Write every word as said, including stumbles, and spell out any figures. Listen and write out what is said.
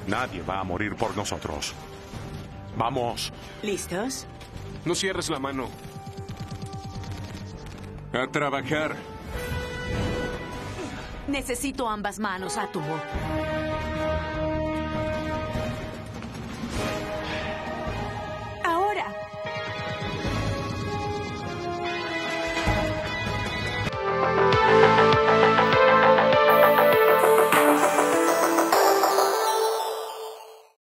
Nadie va a morir por nosotros. ¡Vamos! ¿Listos? No cierres la mano. A trabajar. Necesito ambas manos, Átomo.